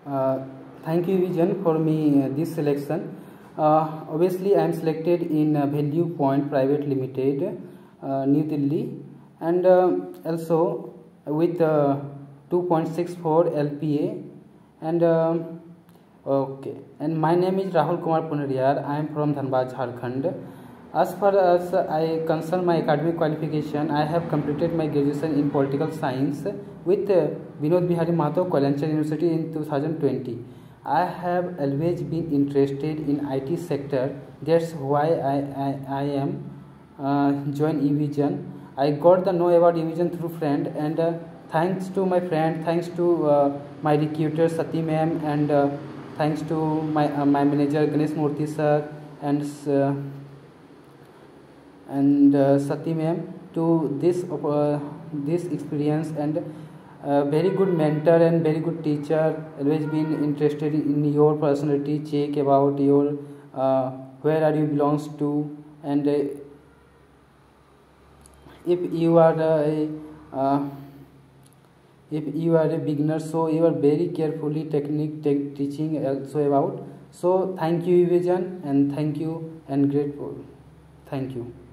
Uh, Thank you, Vision, for me this selection. Obviously, I am selected in Value Point Private Limited, New Delhi, and also with 2.64 LPA. And okay, and my name is Rahul Kumar Punariyar. I am from Dhanbad, Jharkhand. As far as I concern my academic qualification, I have completed my graduation in political science with Vinod Bihari Mahato, Koilachar University in 2020. I have always been interested in IT sector. That's why I am join eVision. I got the know about eVision through friend, and thanks to my friend, thanks to my recruiter Sati ma'am, and thanks to my manager Ganesh Murthy sir, and Sati ma'am, to this experience, and very good mentor and very good teacher. Always been interested in your personality, check about your where are you belongs to, and if you are uh, if you are a beginner, so you are very carefully technique teaching also about. So thank you, Vision, and thank you and grateful. Thank you.